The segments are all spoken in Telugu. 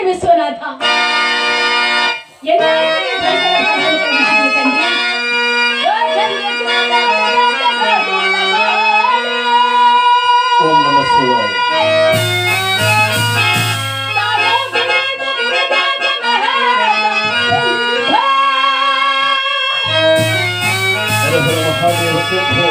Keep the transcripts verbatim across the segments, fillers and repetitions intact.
విశ్వనాథ ఓం నమః శివాయ. హర హర మహాదేవ శంభో.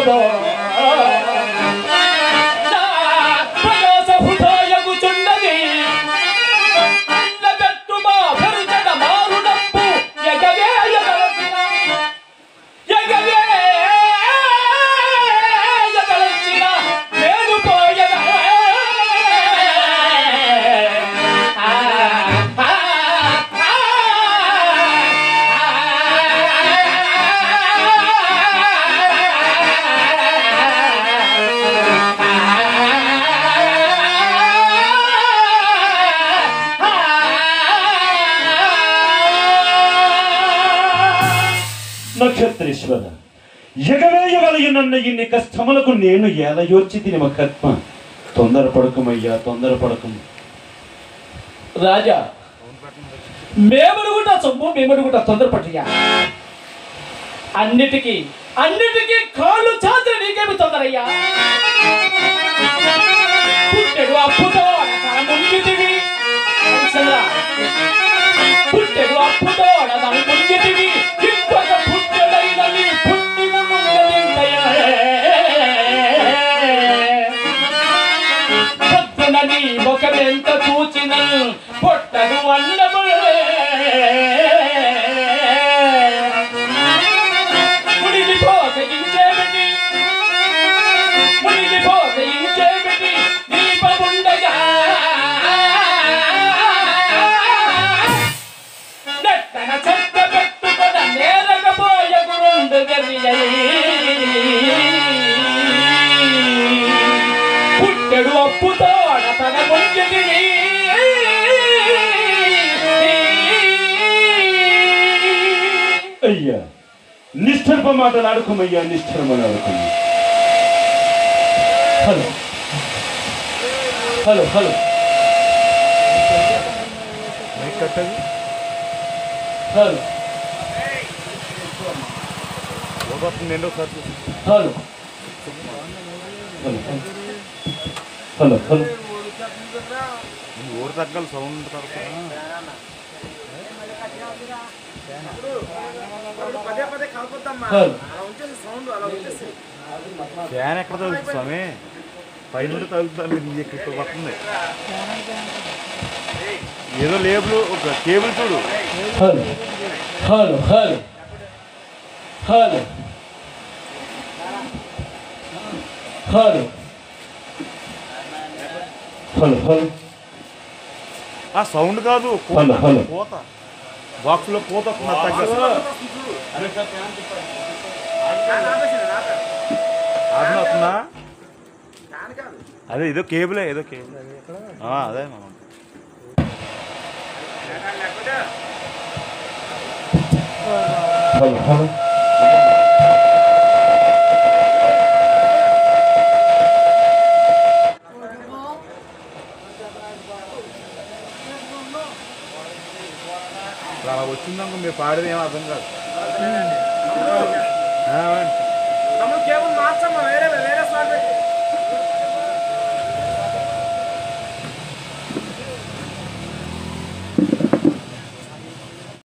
అప్పుదో ప్రయాసపుతాయగుచున్నది అన్నగట్టు మా భరుచట మారు డప్పు ఎగవేయగలసిన ఎగవేయగలసిన నేను పోయద నక్షత్రేశ్వర ఎగవేయగలిగినన్న ఇన్ని కష్టములకు నేను ఏలయోర్చి తిని మహత్మ తొందరపడకమయ్యా తొందరపడకము రాజా మేమనుకుంటా సొమ్ము మేమనుకుంటా తొందరపట్టయ్యా అన్నిటికీ అన్నిటికీ కాళ్ళు చాచి నీకేమి తొందరయ్యా పుట్టెడు అప్పుతో ముంగిటివి పుట్టెడు అప్పుతో ముంగిటివి ఇంకొక పుట్టెడైన నీ పుట్టి పొద్దున నీ ముఖమెంత చూచిన పొట్టదు అన్నము మునిగిపోక ఇంకేమిటి మునిగిపోక ఇంకేమిటి దీపముండగా నెట్టన చెత్త పెట్టుకొన నేరకపోయ గురుండు పుట్టెడు అప్పుతో తన ముంగిటి అయ్యా నిష్ఠర్ప మాటలు ఆడుకోమయ్యా నిష్ఠర్మని ఆడుకోమ హలో హలో హలో హలో రెండో సార్ హలో హలో హలో ఊరు తగ్గాలి సౌండ్ ఫ్యాన్ ఎక్కడ తగులుతుంది స్వామి పైన తగులుతుంది నీ ఎక్కడ పడుతుంది ఏదో లేబుల్ ఒక కేబుల్ చూడు hello hello hello hello hello hello hello ఆ సౌండ్ కాదు హలో హలో కోత బాక్స్లో కోత ఆడుతున్నా అదే ఏదో కేబులే ఏదో కేబుల్ అదే మనం హలో హలో అలా వచ్చిందనుకో మీరు పాడేది ఏమో అర్థం కాదు కేబుల్ మార్చమ్మా వేరే